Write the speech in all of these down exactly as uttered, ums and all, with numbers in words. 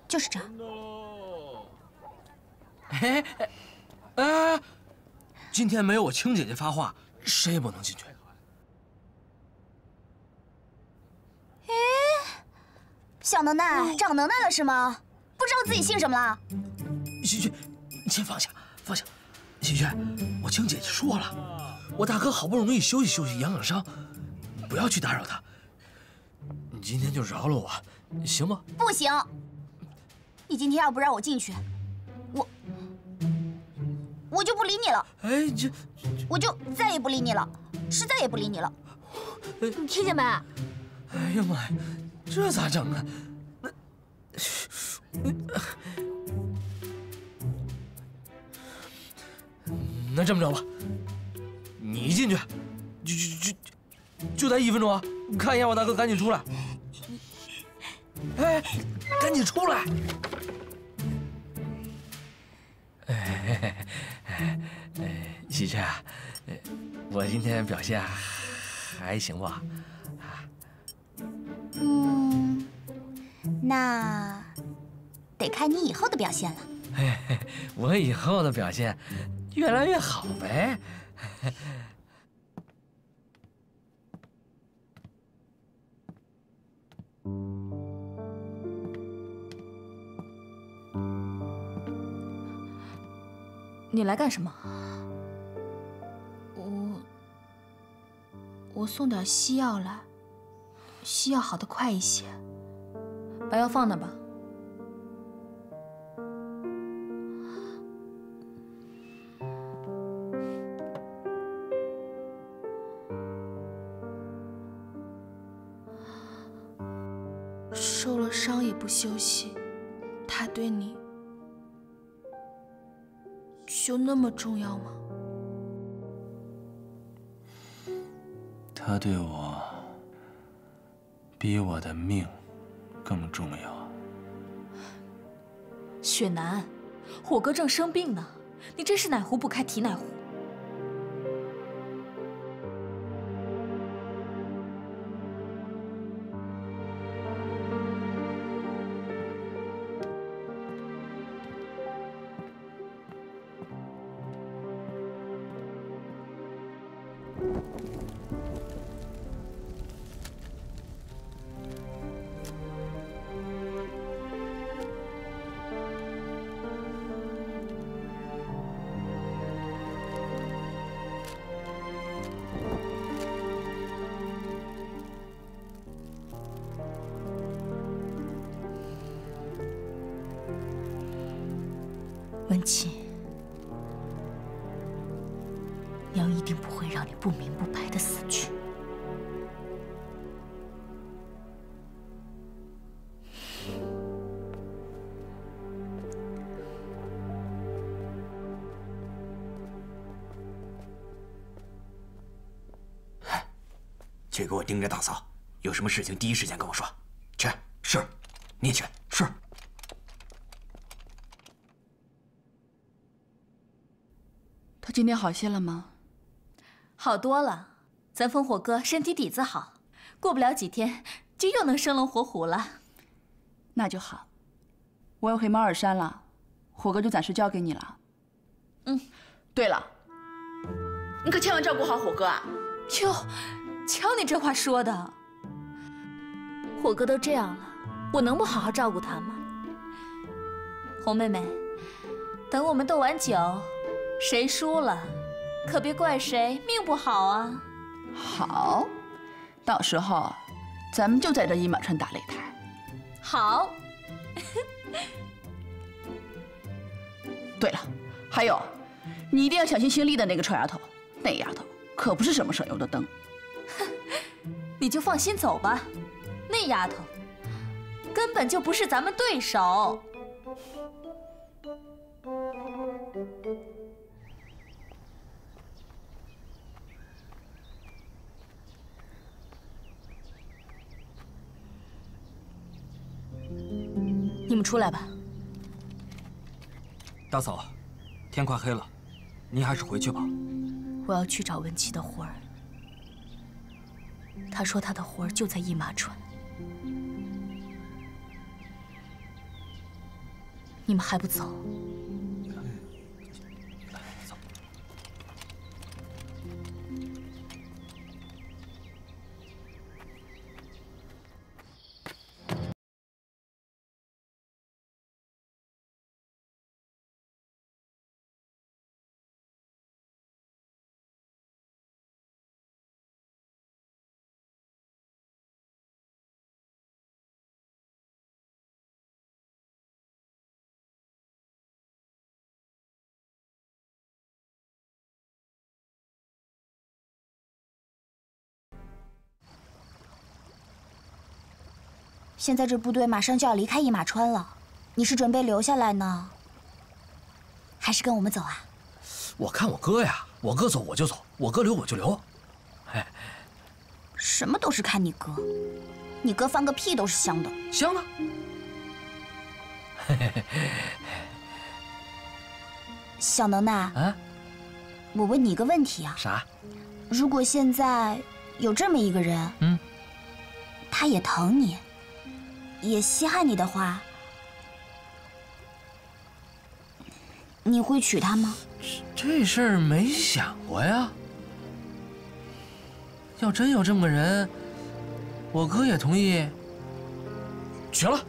就是这儿。 哎哎哎！今天没有我青姐姐发话，谁也不能进去。 哎，小能耐，长能耐了是吗？不知道自己姓什么了？ 喜鹊，你先放下，放下。喜鹊，我青姐姐说了，我大哥好不容易休息休息，养养伤，不要去打扰他。你今天就饶了我，行吗？ 不行，你今天要不让我进去，我我就不理你了。 哎，这我就再也不理你了，是再也不理你了。 你听见没？ 哎呀妈呀，这咋整啊？那那这么着吧，你进去，就就就就待一分钟啊！看一眼我大哥，赶紧出来。哎，赶紧出来！哎哎哎，喜鹊啊，我今天表现还行吧？ 嗯，那得看你以后的表现了。 嘿嘿，我以后的表现越来越好呗。 你来干什么？ 我我送点西药来，西药好得快一些。 把药放那吧。 受了伤也不休息，他对你就那么重要吗？ 他对我比我的命更重要。 雪楠，火哥正生病呢，你真是哪壶不开提哪壶。 文琪，娘一定不会让你不明不白的死去。 去给我盯着大嫂，有什么事情第一时间跟我说。去，是，你也去，是。 他今天好些了吗？ 好多了，咱烽火哥身体底子好，过不了几天就又能生龙活虎了。 那就好，我要回马尔山了，火哥就暂时交给你了。 嗯， 对了，你可千万照顾好火哥啊！ 哟，瞧你这话说的，火哥都这样了，我能不好好照顾他吗？红妹妹，等我们斗完酒，谁输了，可别怪谁命不好啊！ 好，到时候咱们就在这一马川打擂台。 好。 对了，还有，你一定要小心心丽的那个臭丫头，那丫头可不是什么省油的灯。 你就放心走吧，那丫头根本就不是咱们对手。你们出来吧。 大嫂，天快黑了，您还是回去吧。 我要去找文琪的魂儿。他说他的魂儿就在一马川。 你们还不走？ 走。 现在这部队马上就要离开一马川了，你是准备留下来呢，还是跟我们走啊？ 我看我哥呀，我哥走我就走，我哥留我就留。哎， 什么都是看你哥，你哥放个屁都是香的。 香的。 小能耐啊， 我问你一个问题啊。 啥？ 如果现在有这么一个人， 嗯， 他也疼你，也稀罕你的话，你会娶她吗？ 这事儿没想过呀。要真有这么个人，我哥也同意娶了。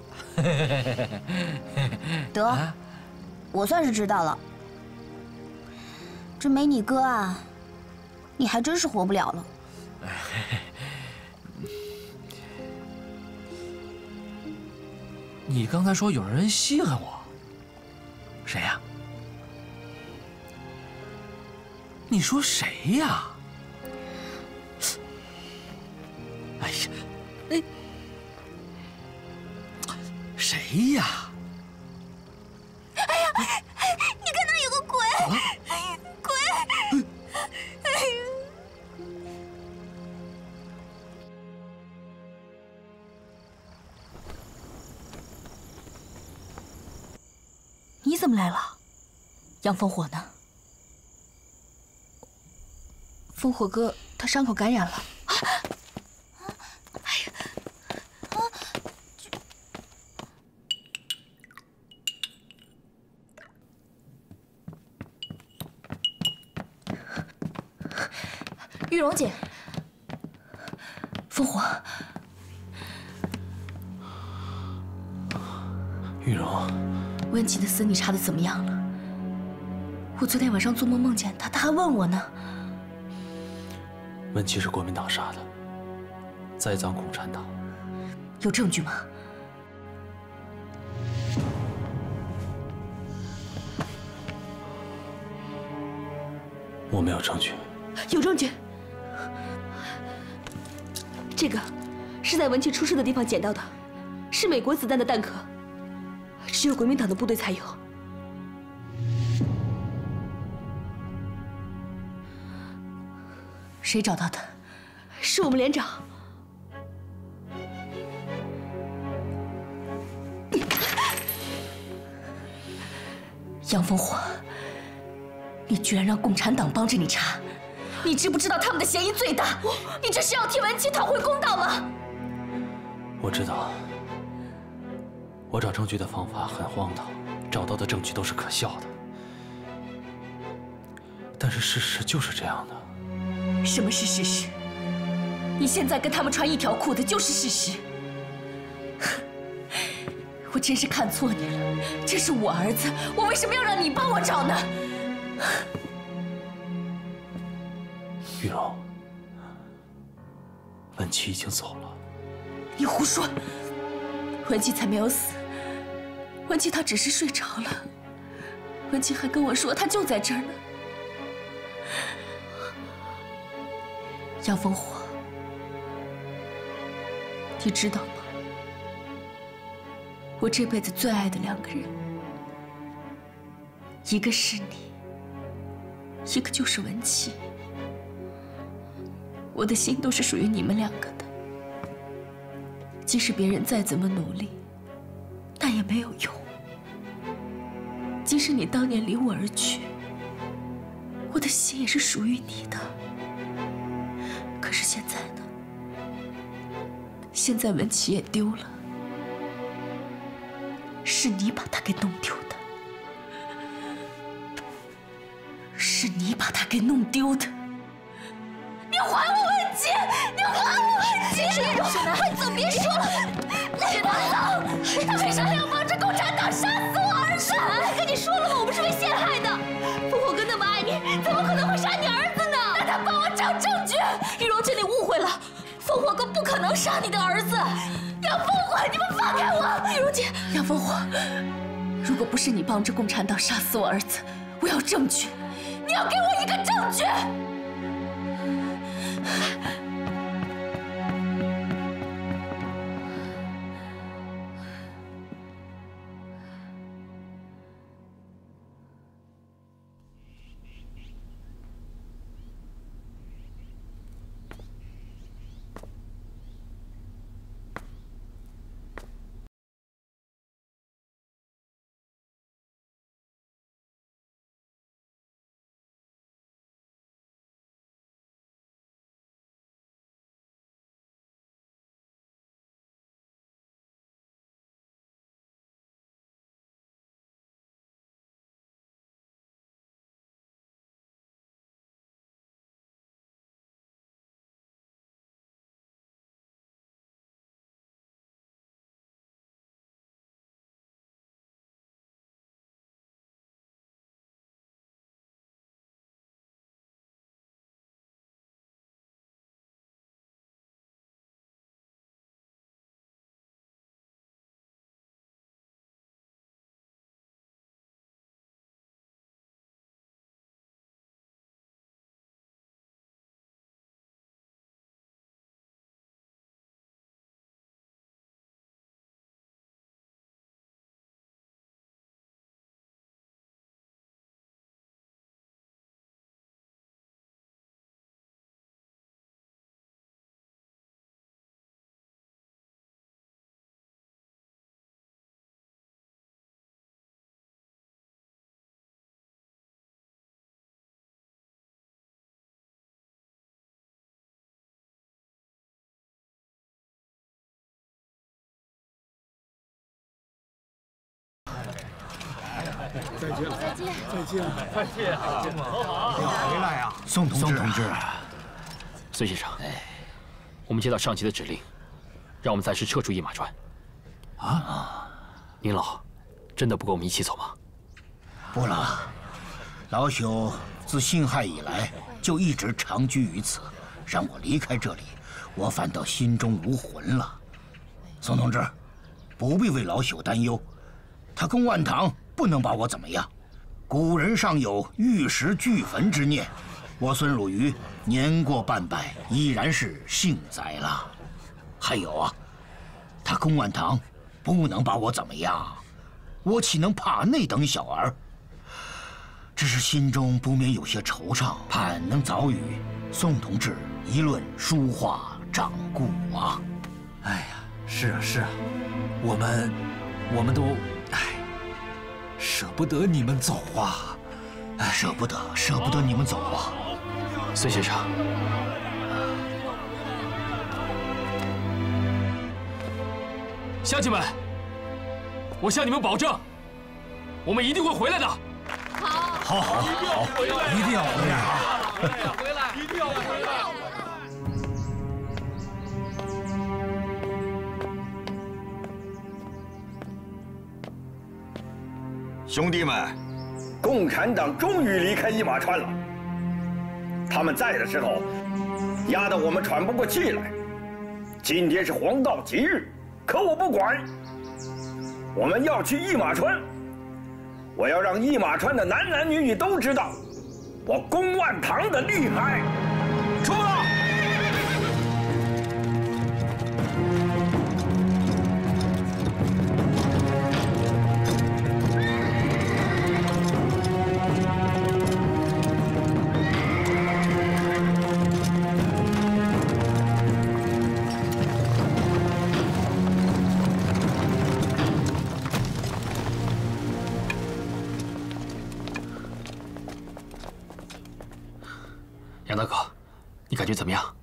得，啊、我算是知道了。这没你哥啊，你还真是活不了了。 你刚才说有人稀罕我，谁呀？你说谁呀？哎呀，哎，谁呀？ 哎呀，你看那有个鬼！哎呀，鬼！哎呀！ 你怎么来了？杨烽火呢？ 烽火哥他伤口感染了。啊！ 哎呀！啊！ 玉荣姐，烽火， 玉荣， 文琪的死你查的怎么样了？我昨天晚上做梦梦见他，他还问我呢。 文琪是国民党杀的，栽赃共产党。 有证据吗？ 我没有证据。 有证据。这个是在文琪出事的地方捡到的，是美国子弹的弹壳，只有国民党的部队才有。谁找到的？是我们连长。杨烽火，你居然让共产党帮着你查，你知不知道他们的嫌疑最大？你这是要替文琪讨回公道吗？ 我知道，我找证据的方法很荒唐，找到的证据都是可笑的，但是事实就是这样的。 什么是事实？你现在跟他们穿一条裤的就是事实。我真是看错你了，这是我儿子，我为什么要让你帮我找呢？ 玉荣，文琪已经走了。 你胡说！文琪才没有死，文琪她只是睡着了。文琪还跟我说，她就在这儿呢。杨烽火，你知道吗？我这辈子最爱的两个人，一个是你，一个就是文琪。我的心都是属于你们两个的。即使别人再怎么努力，但也没有用。即使你当年离我而去，我的心也是属于你的。可是现在呢？现在文琪也丢了。 是你把他给弄丢的，是你把他给弄丢的。你还我文琪！你还我文琪！雪楠，快走，别说了！雪楠，走！他为什么要帮着共产党杀死我儿子？我跟你说了吗？我们是被陷害的。烽火哥那么爱你，怎么可能会杀你儿子呢？那他帮我找证据。玉荣姐，你误会了，烽火哥不可能杀你的儿子。杨烽火，你们放开我！玉荣姐，杨烽火，如果不是你帮着共产党杀死我儿子，我要证据，你要给我一个证据。 再见了，再见，再见， 再见，再见， 你回来呀， 宋同志。宋同志， 孙先生，我们接到上级的指令，让我们暂时撤出一马川。 啊， 您老真的不跟我们一起走吗？ 不了，老朽自辛亥以来就一直长居于此，让我离开这里，我反倒心中无魂了。宋同志，不必为老朽担忧，他公万堂不能把我怎么样。古人尚有玉石俱焚之念，我孙汝愚年过半百，依然是幸哉了。还有啊，他公万堂不能把我怎么样，我岂能怕那等小儿？只是心中不免有些惆怅，盼能早与宋同志一论书画掌故啊！ 哎呀，是啊是啊，我们我们都哎舍不得你们走啊！ 哎，舍不得，舍不得你们走啊！ 孙先生，乡亲们，我向你们保证，我们一定会回来的。 好，好，好，好，一定要回来啊！ 回来，一定要回来！ 兄弟们，共产党终于离开一马川了。他们在的时候，压得我们喘不过气来。今天是黄道吉日，可我不管。我们要去一马川。我要让一马川的男男女女都知道，我公万堂的厉害。出发！ 杨大哥，你感觉怎么样？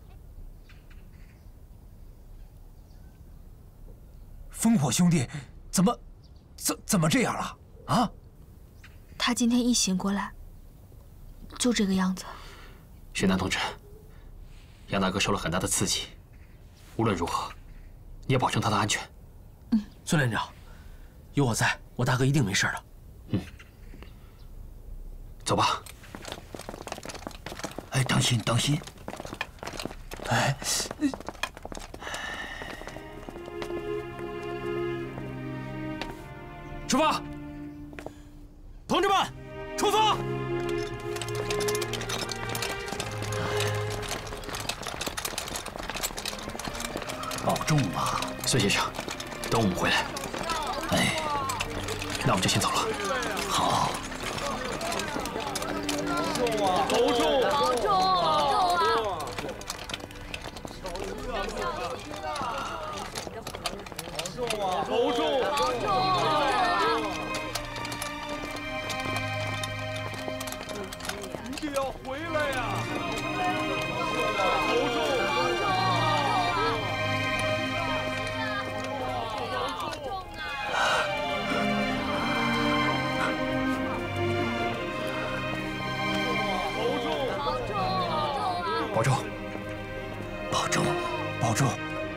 烽火兄弟怎么，怎怎么这样了？啊？ 他今天一醒过来，就这个样子。 雪楠同志，杨大哥受了很大的刺激，无论如何，你要保证他的安全。 嗯，孙连长，有我在，我大哥一定没事的。 嗯，走吧。 哎，当心，当心！ 哎。 出发！同志们，出发！ 保重吧， 孙先生。等我们回来。 哎， 那我们就先走了。 好。 保重啊！保重！保重！保重啊！保重！保重！ 要回来呀！保重！保重！ 保重！ 保重！保重！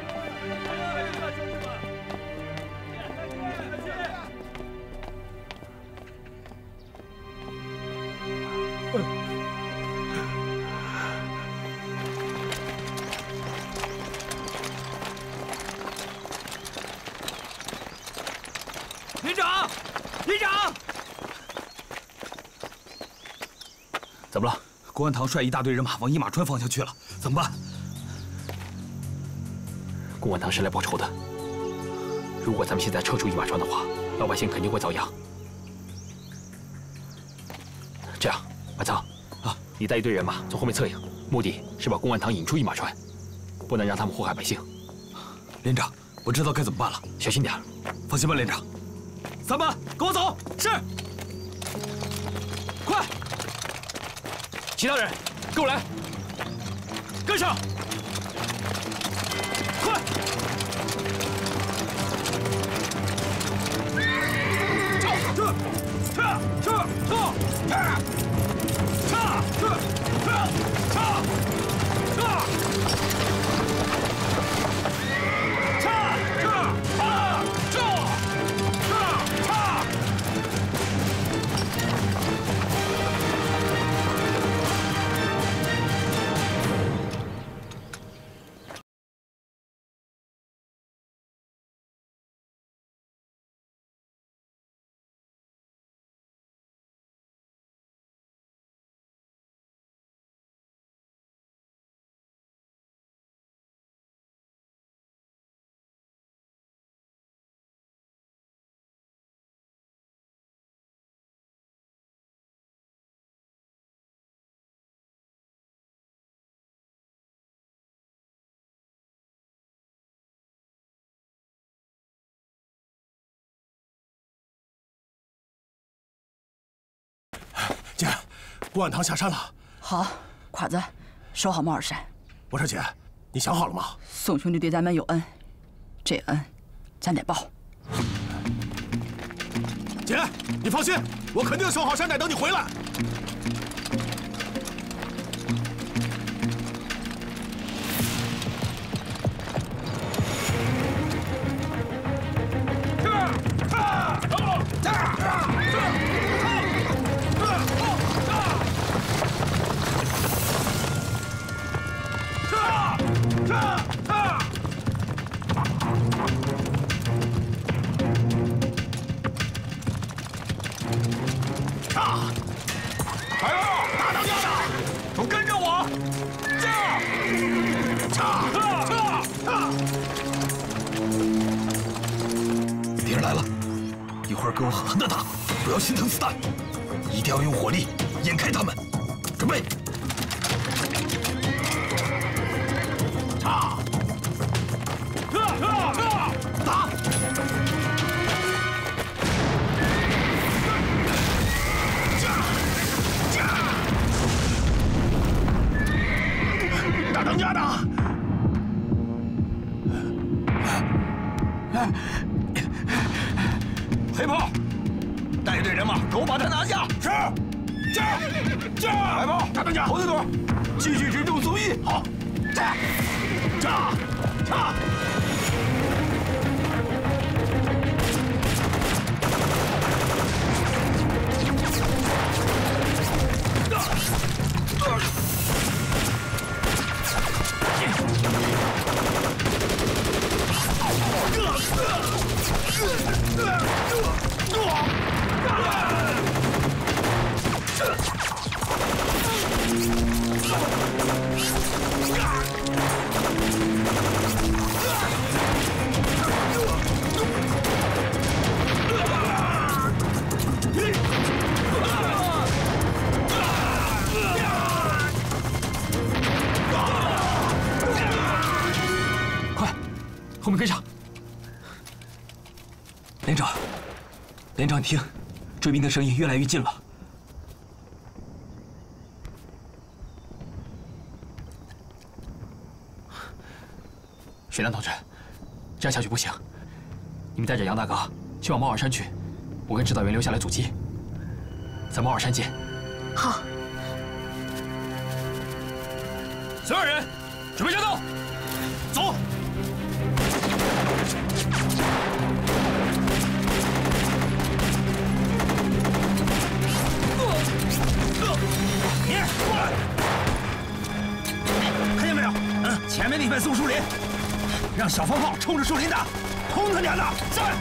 连长，连长， 怎么了？ 公安堂率一大队人马往一马川方向去了，怎么办？ 公安堂是来报仇的。如果咱们现在撤出一马川的话，老百姓肯定会遭殃。这样，万仓啊，你带一队人马从后面策应，目的是把公安堂引出一马川，不能让他们祸害百姓。 连长，我知道该怎么办了， 小心点。 放心吧，连长。 三班，跟我走！是。快！ 其他人，跟我来！跟上！快！撤！撤！撤！撤！撤！撤！撤！撤！ 姐，公安堂下山了。 好，侉子，收好猫耳山。 我说姐，你想好了吗？ 宋兄弟对咱们有恩，这恩咱得报。 姐，你放心，我肯定收好山寨等你回来。 给我狠狠的打，不要心疼子弹，一定要用火力掩开他们。准备， 插，打！大当家的！ 黑炮，带队人马，给我把他拿下！是。驾！驾！白豹，大当家，侯队长，继续直中苏一。好。驾！驾！驾！ 后面跟上！连长，连长，你听，追兵的声音越来越近了。雪亮同志，这样下去不行，你们带着杨大哥去往猫耳山去，我跟指导员留下来阻击。在猫耳山见。 好。 所有人，准备战斗，走！ 你过来，看见没有？嗯，前面那片松树林，让小方炮冲着树林打，轰他娘的！在。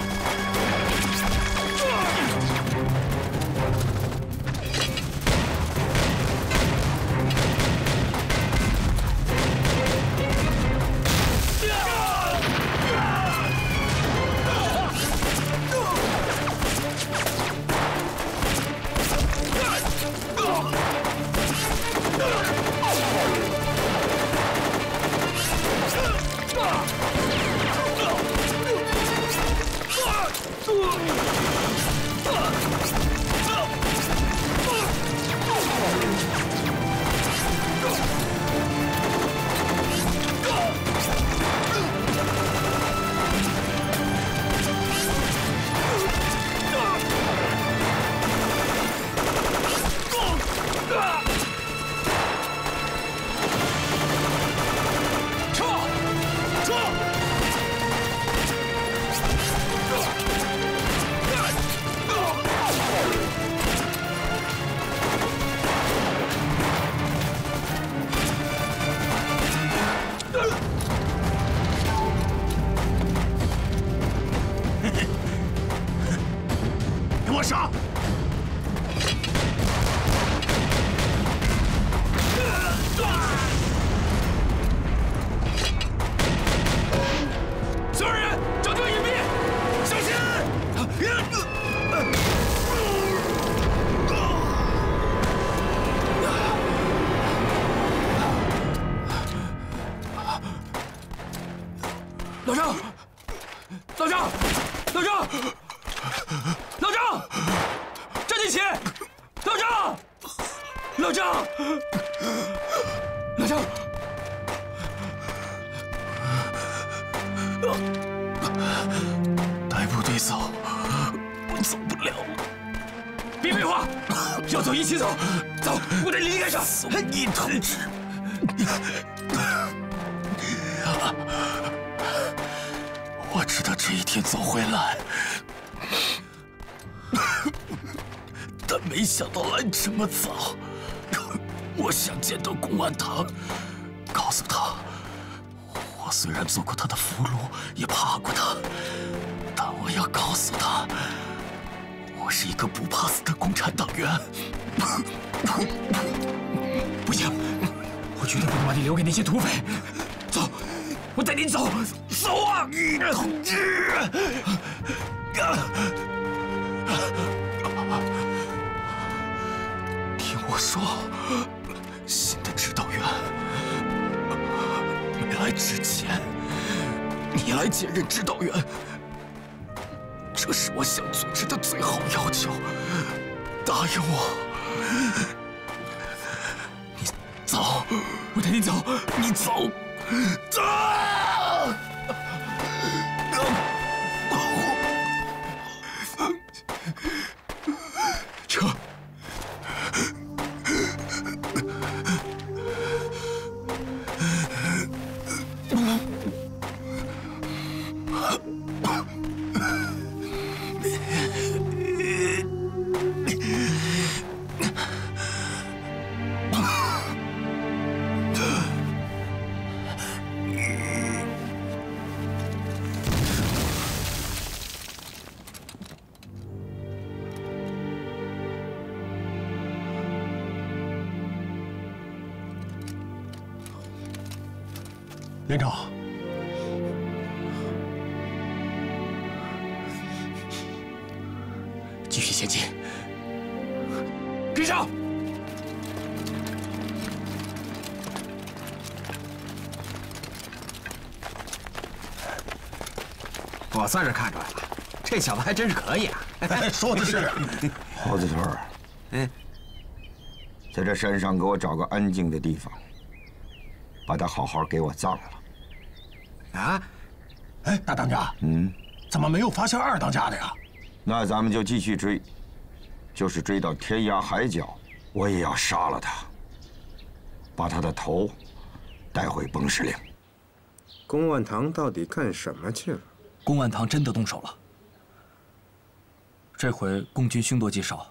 杀！所有人找地方隐蔽，小心！老张，老张，老张！ 老张，站起！老张，老张，老张，带部队走，我走不了了。别废话，要走一起走，走，我带你离开这。你同志，我知道这一天总会来。 但没想到来这么早。我想见到公安堂，告诉他，我虽然做过他的俘虏，也怕过他，但我要告诉他，我是一个不怕死的共产党员。不行，我绝对不能把你留给那些土匪。走，我带你走，走啊，同志！听我说，新的指导员没来之前，你来接任指导员，这是我向组织的最后要求。答应我，你走，我带你走，你走，走。 连长， 继续前进，跟上！ 我算是看出来了，这小子还真是可以啊！ 说的是。 猴子头儿， 嗯， 在这山上给我找个安静的地方，把他好好给我葬了。 啊？ 哎，大当家， 嗯， 怎么没有发现二当家的呀？ 那咱们就继续追，就是追到天涯海角，我也要杀了他，把他的头带回崩石岭。 公万堂到底干什么去了？ 公万堂真的动手了。这回共军凶多吉少。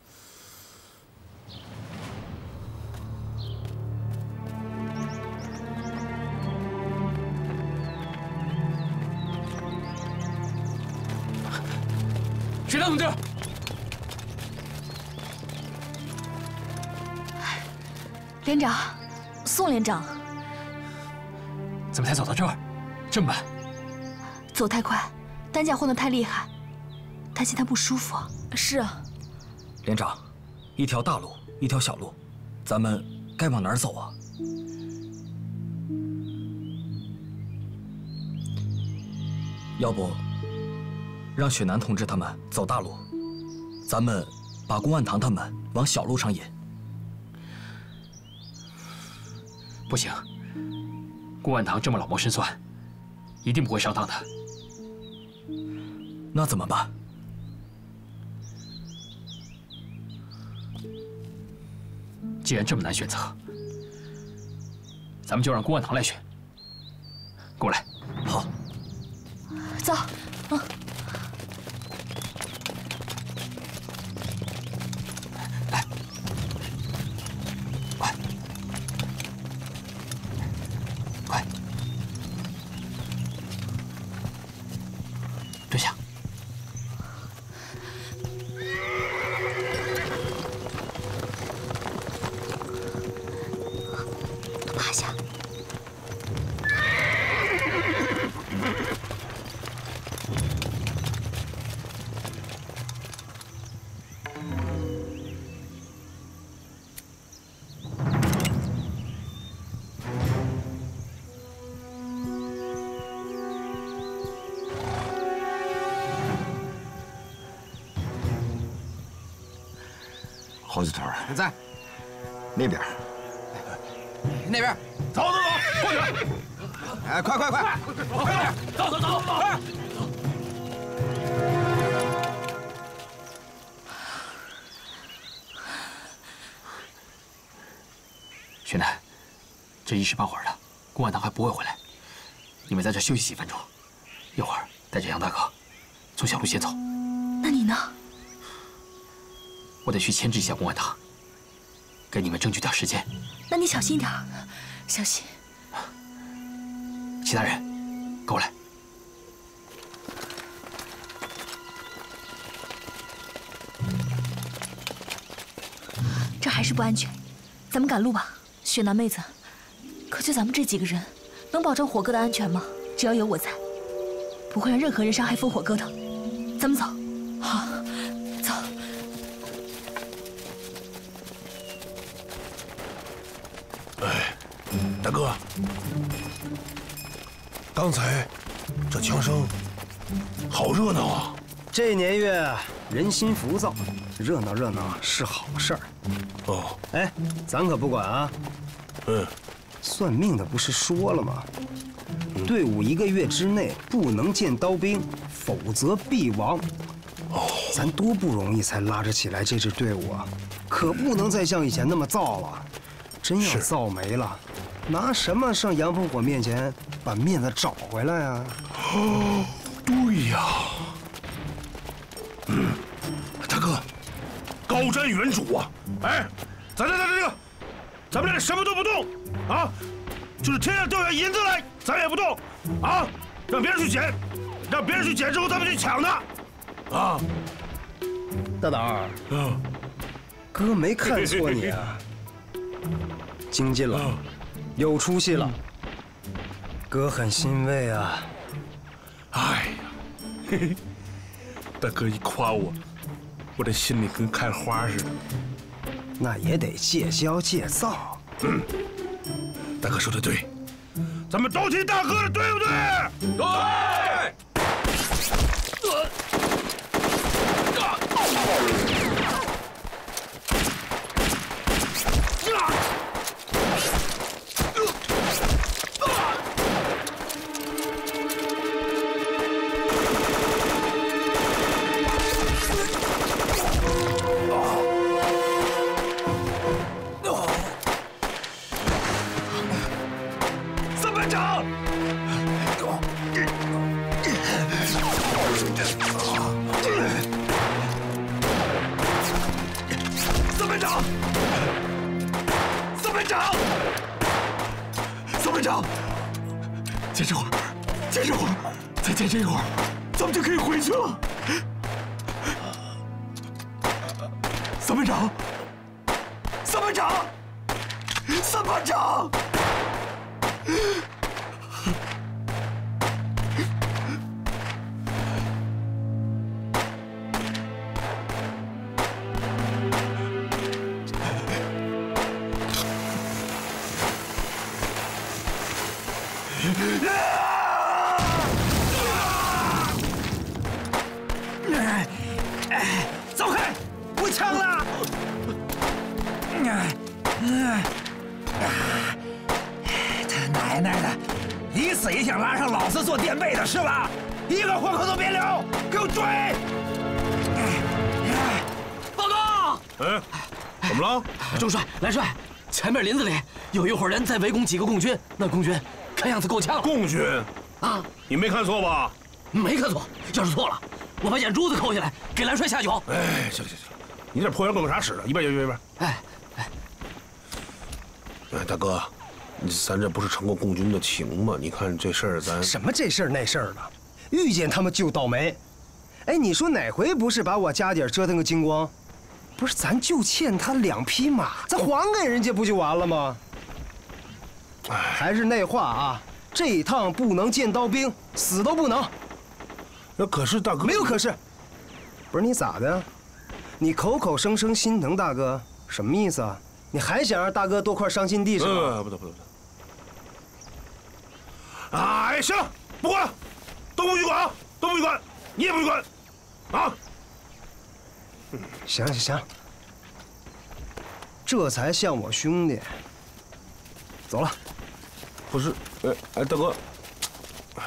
水堂同志， 连长，宋连长， 怎么才走到这儿？这么慢？ 走太快，担架晃得太厉害，担心他不舒服。 是啊， 连长，一条大路，一条小路，咱们该往哪儿走啊？要不，让雪楠同志他们走大路，咱们把公万堂他们往小路上引。 不行，公万堂这么老谋深算，一定不会上当的。 那怎么办？ 既然这么难选择，咱们就让公万堂来选。跟我来。 好。 走。嗯。 来，快，快，蹲下。 趴下。 猴子头儿在那边， 那边， 走走走，过去！ 哎，快快快，快点， 走走走，快！ 雪楠，这一时半会儿的，公万堂还不会回来，你们在这休息几分钟，一会儿带着杨大哥从小路先走。 那你呢？ 我得去牵制一下公万堂，给你们争取点时间。 那你小心点， 小心。 其他人，跟我来。 这还是不安全，咱们赶路吧。雪楠妹子，可就咱们这几个人，能保证火哥的安全吗？只要有我在，不会让任何人伤害烽火哥的。咱们走。好，走。 哎，大哥，刚才这枪声好热闹啊！ 这年月人心浮躁，热闹热闹是好事儿。 哦， 哎，咱可不管啊。 嗯， 算命的不是说了吗？队伍一个月之内不能见刀兵，否则必亡。 哦， 咱多不容易才拉着起来这支队伍啊，可不能再像以前那么造了。真要造没了，拿什么上杨烽火面前把面子找回来啊？ 哦，对呀。嗯，大哥，高瞻远瞩啊！哎，咱咱咱这个，咱们这什么都不动啊，就是天上掉下银子来，咱也不动啊，让别人去捡，让别人去捡之后，咱们去抢它，啊！ 大胆儿， 嗯， 哥没看错你啊，精进了，有出息了。 哥很欣慰啊。 哎呀，嘿嘿，大哥一夸我，我这心里跟开花似的。 那也得戒骄戒躁。 嗯，大哥说的对，咱们都听大哥的，对不对？对。 坚持会儿，坚持会儿，再坚持一会儿，咱们就可以回去了。三班长，三班长，三班长。走开！我枪了！ 他奶奶的，你死也想拉上老子做垫背的是吧？一个活口都别留，给我追！ 报告！ 哎，怎么了？ 中帅、蓝帅，前面林子里有一伙人在围攻几个共军，那共军看样子够呛。 共军？ 啊， 你没看错吧？ 没看错，要是错了，我把眼珠子抠下来给蓝帅下酒。 哎，行行行，你这破员棍有啥使的？一边一边一边。 哎哎， 哎，大哥，咱这不是成过共军的情吗？你看这事儿，咱什么这事儿那事儿的，遇见他们就倒霉。哎，你说哪回不是把我家底儿折腾个精光？不是，咱就欠他两匹马，咱还给人家不就完了吗？还是那话啊，这一趟不能见刀兵，死都不能。 那可是大哥， 没有可是。不是你咋的？你口口声声心疼大哥，什么意思啊？你还想让大哥多块伤心地是吧？ 呃，不得不得不得。哎，行了，不管了，都不许管啊，都不许管，你也不许管，啊！ 行行行，这才像我兄弟。走了。 不是，哎哎，大哥，哎。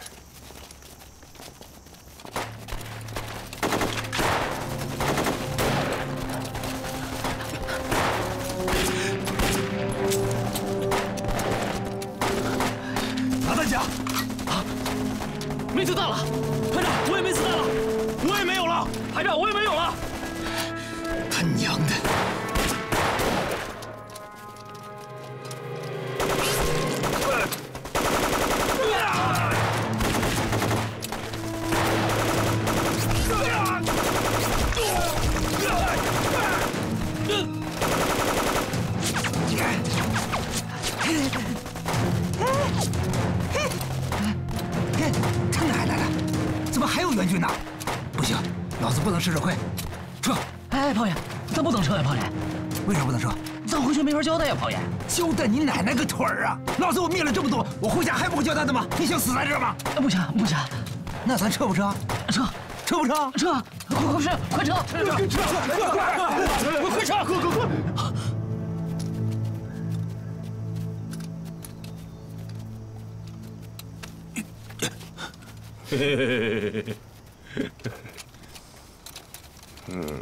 拿弹夹！ 啊，没子弹了！排长，我也没子弹了， 我也没有了。 排长，我也没有了。 他娘的！ 他奶奶的，怎么还有援军呢？不行，老子不能吃这亏，撤！ 哎，炮爷，咱不能撤呀，炮爷。 为啥不能撤？ 咱回去没法交代呀，炮爷。 交代你奶奶个腿儿啊！老子我灭了这么多，我回家还不够交代的吗？你想死在这儿吗？ 不行不行， 那咱撤不撤？ 撤， 撤不撤？ 撤！快快是，快撤！撤！撤！快快撤！快快快！ 嘿嘿嘿嘿嘿嘿，嗯，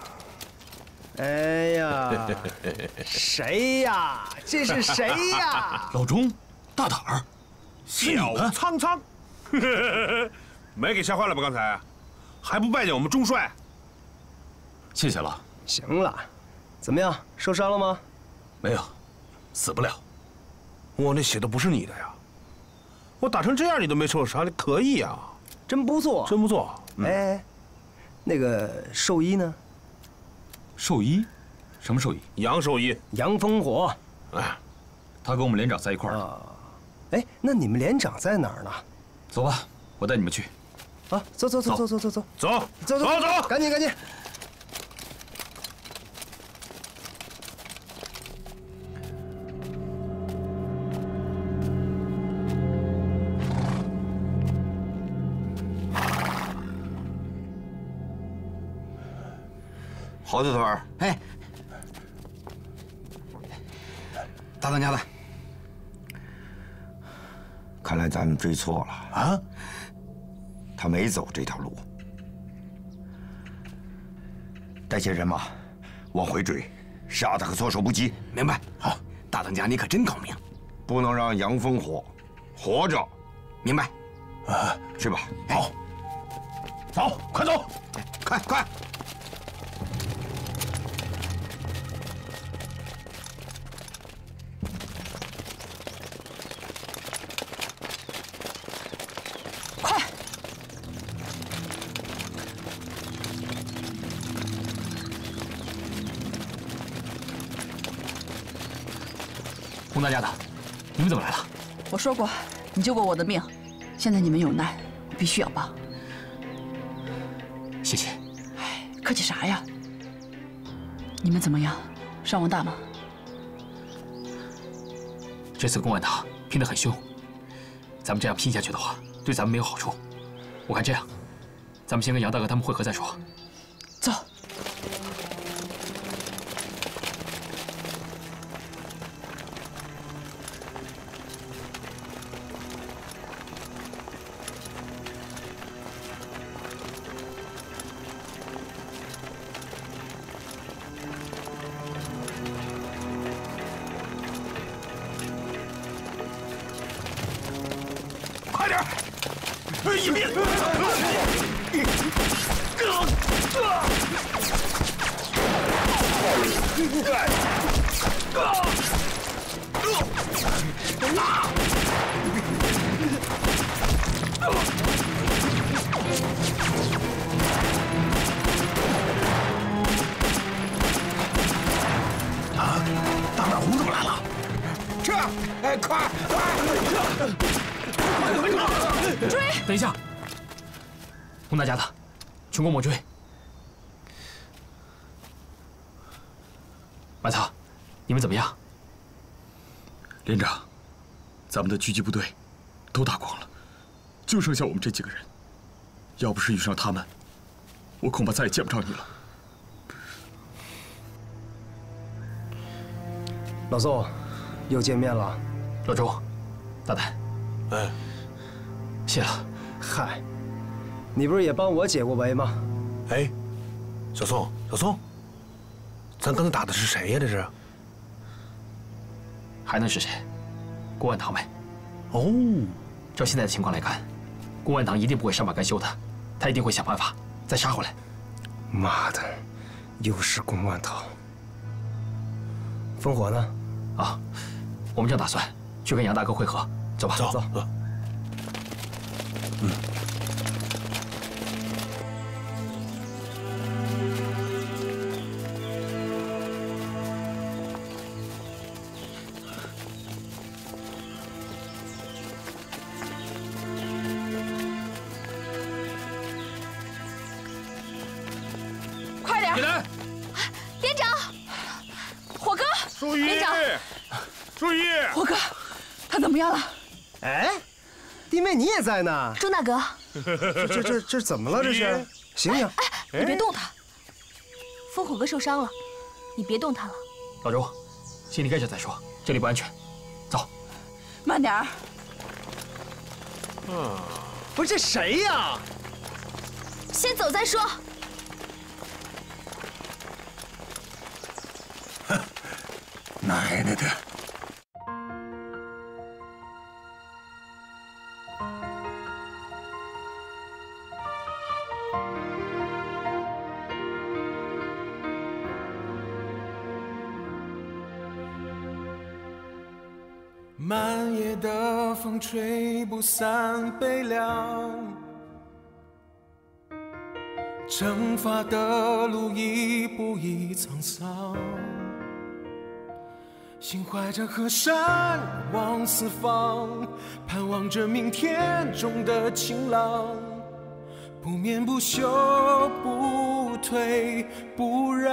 哎呀，谁呀？这是谁呀？ 老钟，大胆儿， 小苍苍，没给吓坏了吧？刚才还不拜见我们中帅？ 谢谢了。 行了，怎么样？受伤了吗？ 没有，死不了。 我那血都不是你的呀。我打成这样你都没受伤，你可以啊， 真不错， 真不错。 嗯、哎，那个兽医呢？ 兽医？什么兽医？ 杨兽医， 杨烽火。 哎， 他跟我们连长在一块儿。 啊， 哎，那你们连长在哪儿呢？ 走吧，我带你们去。 啊，走走走走走走走走走走走， 赶紧赶紧。 好子团， 哎，大当家的， 看来咱们追错了啊！他没走这条路，带些人马往回追，杀他个措手不及。 明白？好，大当家你可真高明， 不能让杨烽火活着。 明白？ 啊，去吧。 好，走，快走， 快快！ 洪大家的，你们怎么来了？ 我说过，你救过我的命，现在你们有难，我必须要帮。 谢谢。 哎，客气啥呀？你们怎么样？伤亡大吗？ 这次公安堂拼得很凶，咱们这样拼下去的话，对咱们没有好处。我看这样，咱们先跟杨大哥他们会合再说。 走。 快点！一边！ 啊！大满红怎么来了？撤！哎，快快！ 追！等一下，洪大家的，全国莫追。马草，你们怎么样？ 连长，咱们的狙击部队都打光了，就剩下我们这几个人。要不是遇上他们，我恐怕再也见不着你了。 老宋，又见面了。 老周，大胆。 哎。 谢了。 嗨，你不是也帮我解过围吗？ 哎，小宋，小宋，咱刚才打的是谁呀？这是？ 还能是谁？公安堂呗。 哦， 照现在的情况来看，公安堂一定不会善罢甘休的，他一定会想办法再杀回来。 妈的，又是公安堂。烽火呢？ 啊，我们正打算去跟杨大哥会合，走吧。 走走。 嗯， 快点！ 起来！ 连长，火哥， 注意！ 连长， 注意！ 火哥，他怎么样了？ 哎。 弟妹，你也在呢， 钟大哥， 这这这这怎么了？这是，醒醒！ 哎，你别动他，烽火哥受伤了，你别动他了。 老周，先离开这再说，这里不安全。走， 慢点儿。 嗯，不是这谁呀？ 先走再说。 哼，奶奶的！ 漫夜的风吹不散悲凉，惩罚的路一步一沧桑。 心怀着河山往四方，盼望着明天中的晴朗，不眠不休，不退不让。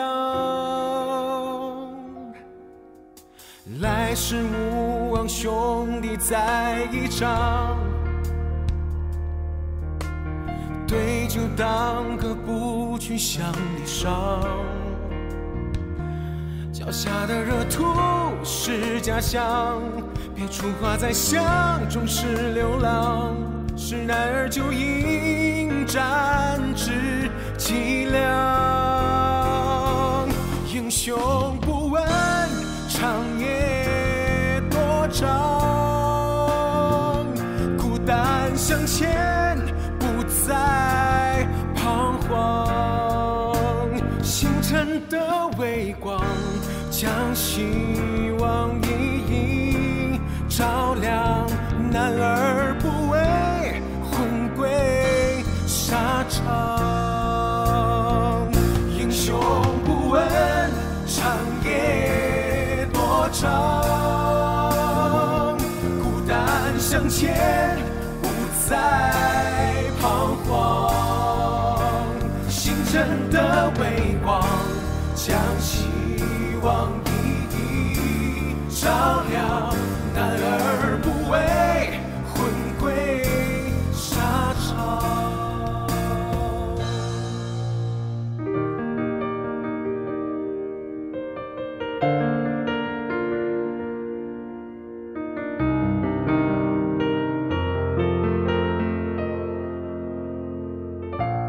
来世勿忘兄弟在一场，对酒当歌，不去想离殇。脚下的热土是家乡，别出花在乡中是流浪。是男儿就应战至脊梁，英雄不问长夜多长，孤单向前，不再彷徨。星辰的微光，将希望一一照亮。男儿不为魂归沙场，英雄不问长夜多长，孤单向前，不再彷徨。星辰的微光，将希望一一照亮。男儿